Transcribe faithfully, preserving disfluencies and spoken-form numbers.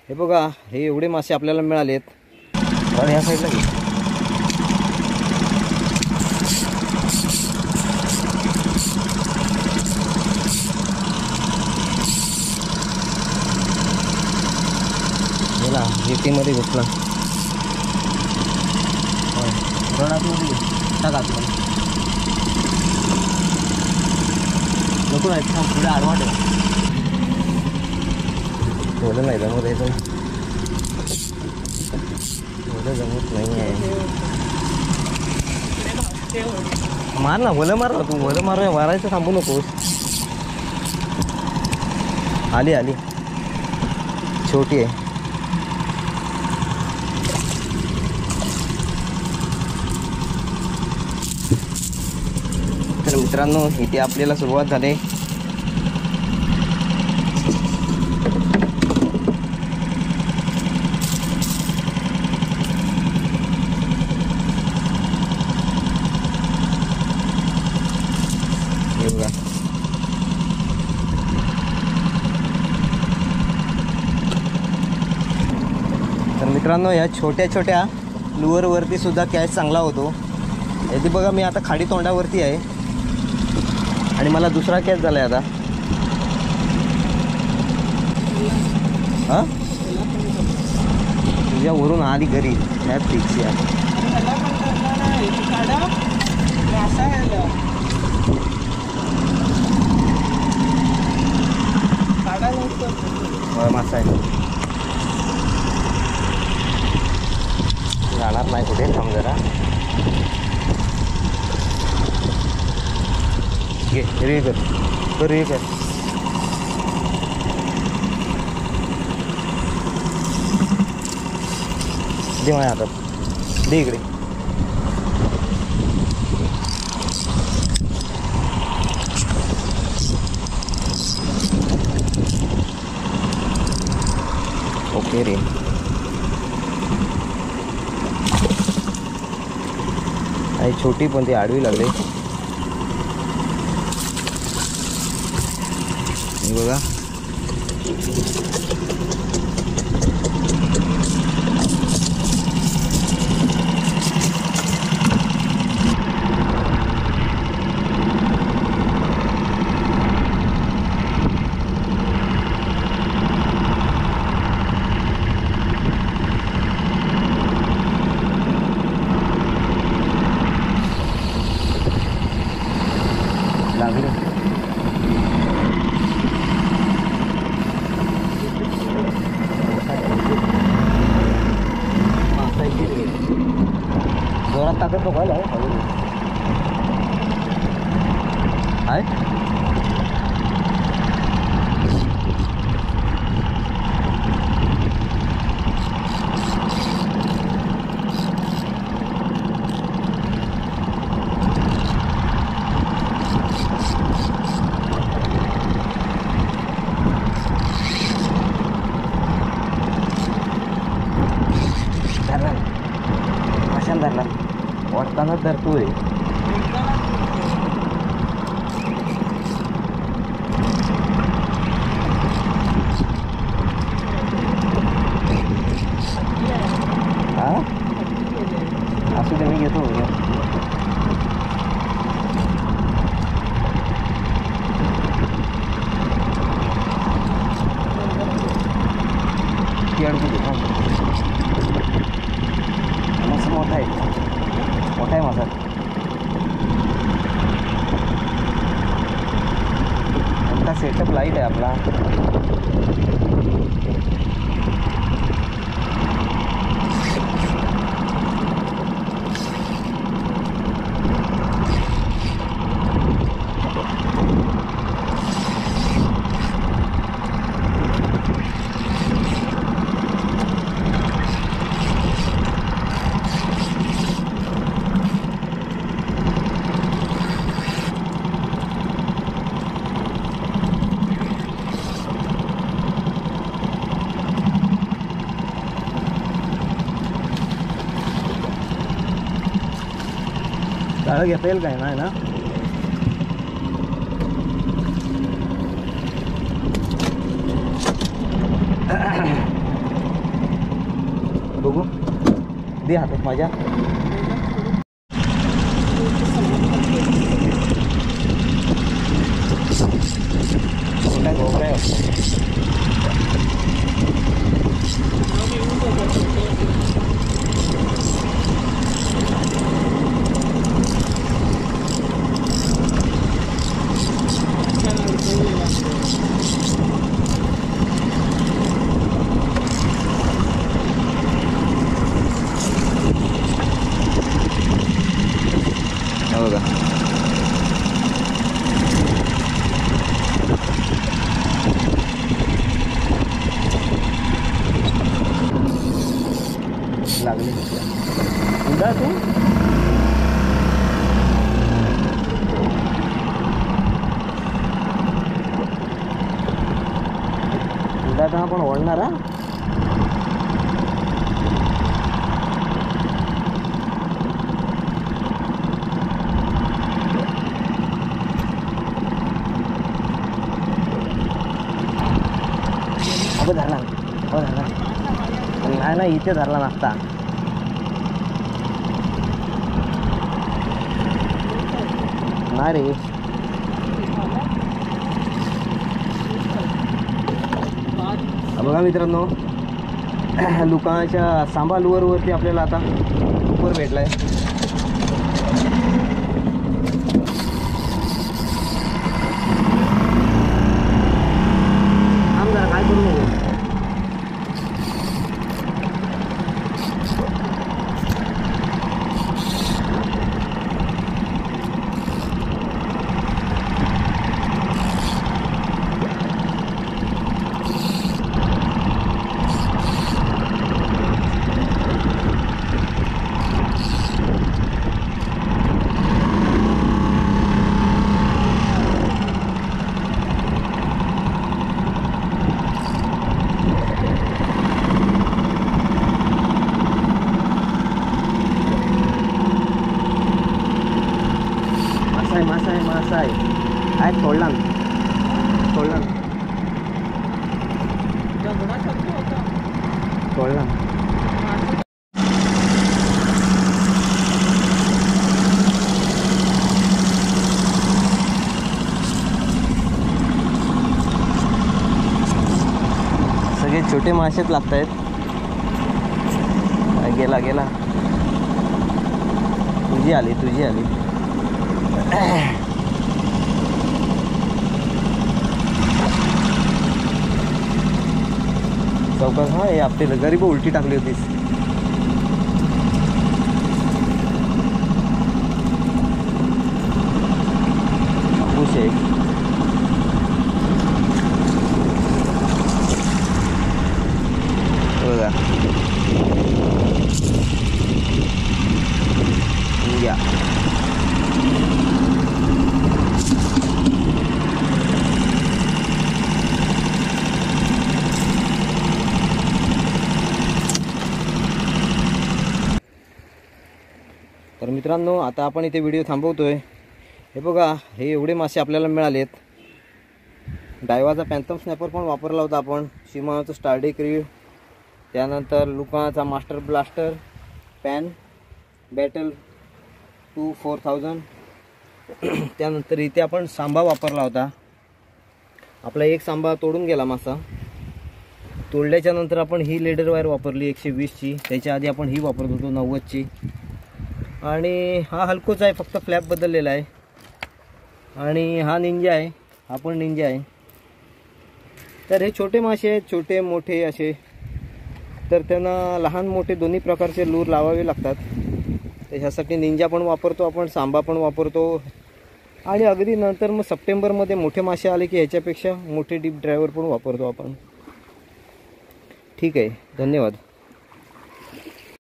हे बघा, हे एवढे मासे आपल्याला मिळालेत. आणि या साईडला घे. गेला जेटीमध्ये घुसला. टाका नको नाही, पुढे आडवा ठेवा. एवढं नाही जमत आहे, एवढं जमत नाही आहे. मार ना, भलं मार ना तू, भलं मार, मारायचं थांबू नकोस. आली आली, छोटी आहे. तर मित्रांनो, इथे आपल्याला सुरुवात झाली. तर मित्रांनो, या छोट्या छोट्या लुअरवरती सुद्धा कॅच चांगला होतो. इथे बघा, मी आता खाडी तोंडावरती आहे आणि मला दुसरा कॅच झाला आहे आता. हां, तुझ्यावरून आली घरी ह्या फिक्स या. मासा आहे, जाणार नाही कुठे. थांब जरा, घे रे कर कर रे कर. दे माझ्या हातात, दे इकडे. ओके रे. आणि छोटी पण ती आडवी लागली. बघा, लागले. जोरात टाकत नको आहे. धरला वाटताना धरतोय. हा, असू दे, मी घेतो. ती अडकू दे. मस्त मोठा आहे, मोठा आहे मासा. आमचा सेटअप लाईट आहे आपला. जाळं घेता येईल काय नाही ना. बघू दे हातात माझ्या. मोठा गोबरा आहे. बघा लागले उडा तू. उडा तर आपण ओढणार हा. अगं धरला हो धरला नाही ना इथे धरला नसता. नाही रे बघा मित्रांनो लुकाच्या सांबा लुअरवरती आपल्याला आता लुकर भेटलाय. थांब जरा काय करू नको. मासा आहे मासा आहे आहे सोडला सोडला सोडला. सगळे छोटे मासेच लागत आहेत. गेला गेला तुझी आली तुझी आली. चौकास हा हे आपल्याला गरीब उलटी टाकली होतीस. खुश आहे बघा या. तर मित्रांनो आता आपण इथे व्हिडिओ थांबवतोय. हे बघा हे एवढे मासे आपल्याला मिळालेत. डायवाचा पॅन्थम स्नॅपर पण वापरला होता आपण. शिमानोचा स्टार्डे क्रीड, त्यानंतर लुकाचा master blaster Penn Battle two four thousand. त्यानंतर इथे आपण सांबा वापरला होता. आपला एक सांबा तोडून गेला मासा. तोडल्याच्या नंतर आपण ही लेडर वायर वापरली एकशे वीसची. त्याच्या आधी आपण ही वापरत होतो नव्वदची. आणि हा हलकोच आहे, फक्त फ्लॅप बदललेला आहे. आणि हा निंजा आहे, हा पण निंजा आहे. तर हे छोटे मासे आहेत, छोटे मोठे असे. तर त्यांना लहान मोठे दोन्ही प्रकारचे लूर लावावे लागतात. त्याच्यासाठी निंजा पण वापरतो आपण, सांबा पण वापरतो. आणि अगदी नंतर मग सप्टेंबरमध्ये मोठे मासे आले की ह्याच्यापेक्षा मोठे डीप ड्रायव्हर पण वापरतो आपण. ठीक आहे, धन्यवाद.